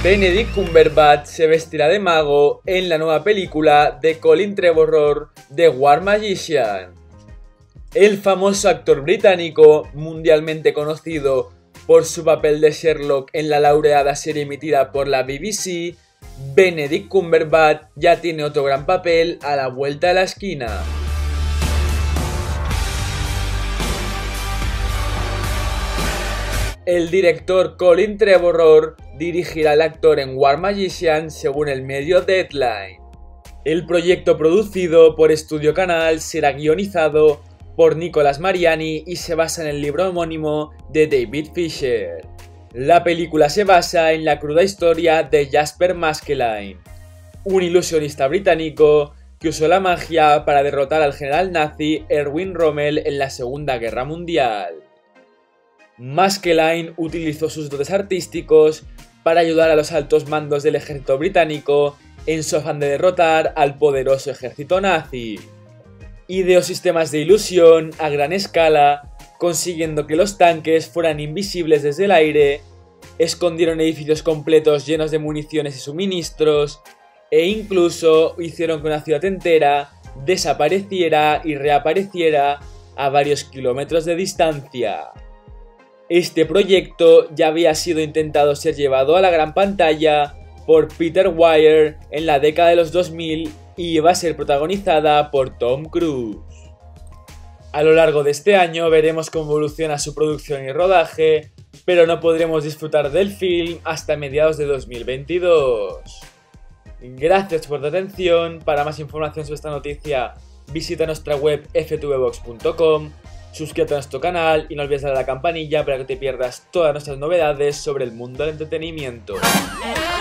Benedict Cumberbatch se vestirá de mago en la nueva película de Colin Trevorrow, The War Magician. El famoso actor británico, mundialmente conocido por su papel de Sherlock en la laureada serie emitida por la BBC, Benedict Cumberbatch ya tiene otro gran papel a la vuelta de la esquina. El director Colin Trevorrow dirigirá al actor en War Magician según el medio Deadline. El proyecto, producido por Studio Canal, será guionizado por Nicolas Mariani y se basa en el libro homónimo de David Fisher. La película se basa en la cruda historia de Jasper Maskelyne, un ilusionista británico que usó la magia para derrotar al general nazi Erwin Rommel en la Segunda Guerra Mundial. Maskelyne utilizó sus dotes artísticos para ayudar a los altos mandos del ejército británico en su afán de derrotar al poderoso ejército nazi. Ideó sistemas de ilusión a gran escala, consiguiendo que los tanques fueran invisibles desde el aire, escondieron edificios completos llenos de municiones y suministros, e incluso hicieron que una ciudad entera desapareciera y reapareciera a varios kilómetros de distancia. Este proyecto ya había sido intentado ser llevado a la gran pantalla por Peter Weir en la década de los 2000 y iba a ser protagonizada por Tom Cruise. A lo largo de este año veremos cómo evoluciona su producción y rodaje, pero no podremos disfrutar del film hasta mediados de 2022. Gracias por tu atención. Para más información sobre esta noticia, visita nuestra web ftvbox.com, suscríbete a nuestro canal y no olvides darle a la campanilla para que te pierdas todas nuestras novedades sobre el mundo del entretenimiento.